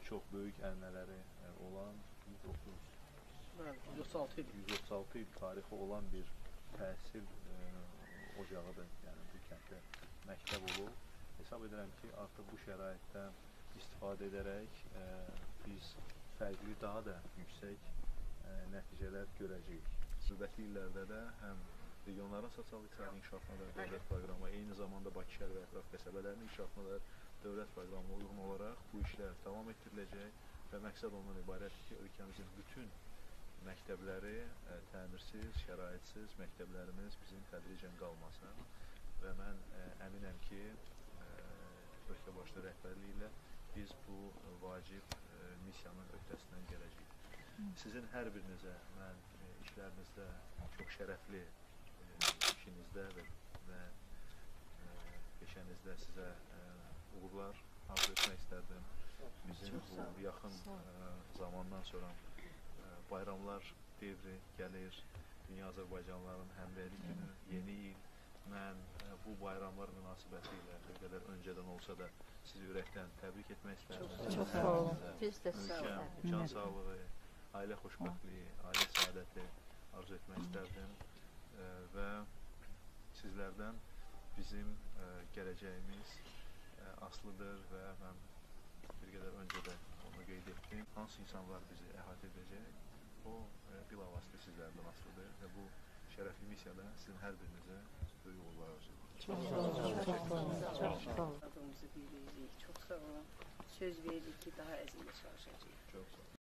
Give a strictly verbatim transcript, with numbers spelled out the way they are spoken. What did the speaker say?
çox böyük ənənələri olan yüz otuz yüz otuz altı il. yüz otuz altı il tarixi olan bir təhsil e, ocağıdır. Yəni bu kənddə məktəb olub. Hesab edirəm ki, artıq bu şəraitdən istifadə edərək e, biz fərqli, daha da yüksək e, nəticələr görəcəyik. Növbəti illərdə də həm regionların sosial-iqtisadi inkişafına da dövlət proqramı, eyni zamanda Bakı şəhər və ətraf qəsəbələrinin inkişafına da dövlət proqramına uyğun olaraq bu işlər davam etdiriləcək və məqsəd ondan ibarətdir ki, ölkəmizin bütün məktəbləri ə, təmirsiz, şəraitsiz məktəblərimiz bizim tədricən qalmasın və mən ə, əminəm ki, ə, ölkə başlı rəhbərliyi ilə biz bu ə, vacib ə, missiyanın öhdəsindən gələcəyik. Sizin hər birinizə mən ə, işlərinizdə çox şərəfli ə, işinizdə və, və ə, peşənizdə sizə ə, uğurlar arzu etmək istərdim. Bizim bu yaxın ə, zamandan sonra bayramlar devri gəlir, Dünya Azərbaycanlıların həmrəylik günü, yeni il. Mən ə, bu bayramlar münasibəti ilə bir qədər öncədən olsa da sizi ürəkdən təbrik etmək istərdim. Çox sağ olun. Biz də sağ olun. Can sağlığı, ailə xoşbəxtliyi, ailə səadəti arzu etmək istərdim ə, və sizlərdən bizim ə, gələcəyimiz ə, asılıdır və mən bir qədər öncə də onu qeyd etdim. Hansı insanlar bizi əhatə edəcək? O e, bilavasitə sizlərdən asılıdır və bu şərəfli missiyada sizin hər birinizə böyük uğurlar arzu edirəm. Çox sağ olun. Çox sağ olun. Çox sağ olun. Adımızı bilirik. Çox sağ olun. Söz veririk ki, daha əzimlə çalışacağıq. Çox sağ olun.